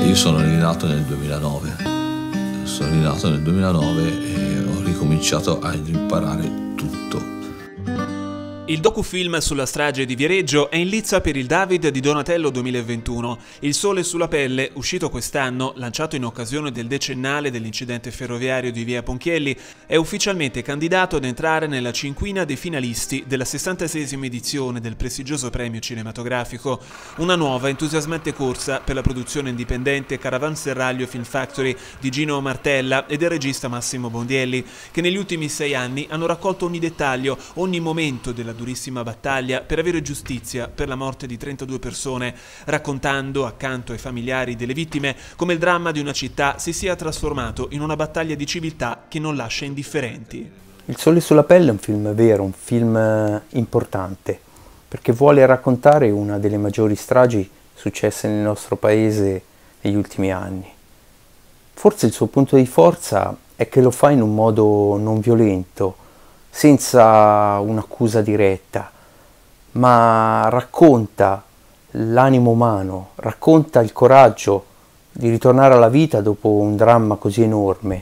Io sono rinato nel 2009. Sono rinato nel 2009 e ho ricominciato a imparare tutto. Il docufilm sulla strage di Viareggio è in lizza per il David di Donatello 2021. Il sole sulla pelle, uscito quest'anno, lanciato in occasione del decennale dell'incidente ferroviario di Via Ponchielli, è ufficialmente candidato ad entrare nella cinquina dei finalisti della 66esima edizione del prestigioso premio cinematografico. Una nuova entusiasmante corsa per la produzione indipendente Caravanserraglio Film Factory di Gino Martella e del regista Massimo Bondielli, che negli ultimi 6 anni hanno raccolto ogni dettaglio, ogni momento della durissima battaglia per avere giustizia per la morte di 32 persone, raccontando, accanto ai familiari delle vittime, come il dramma di una città si sia trasformato in una battaglia di civiltà che non lascia indifferenti. Il sole sulla pelle è un film vero, un film importante, perché vuole raccontare una delle maggiori stragi successe nel nostro paese negli ultimi anni. Forse il suo punto di forza è che lo fa in un modo non violento, senza un'accusa diretta, ma racconta l'animo umano, racconta il coraggio di ritornare alla vita dopo un dramma così enorme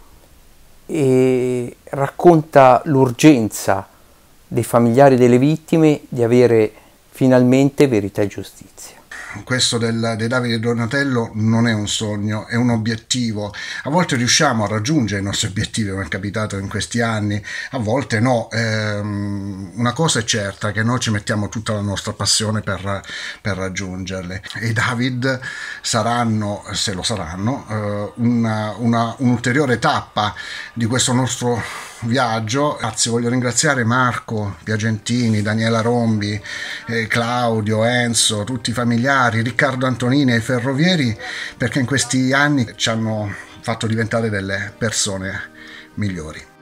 e racconta l'urgenza dei familiari delle vittime di avere finalmente verità e giustizia. Questo dei Davide e Donatello non è un sogno, è un obiettivo. A volte riusciamo a raggiungere i nostri obiettivi, come è capitato in questi anni, a volte no. Una cosa è certa, che noi ci mettiamo tutta la nostra passione per raggiungerle. E i David saranno, se lo saranno, un'ulteriore tappa di questo nostro viaggio. Grazie, voglio ringraziare Marco Piagentini, Daniela Rombi, Claudio, Enzo, tutti i familiari, Riccardo Antonini e i ferrovieri, perché in questi anni ci hanno fatto diventare delle persone migliori.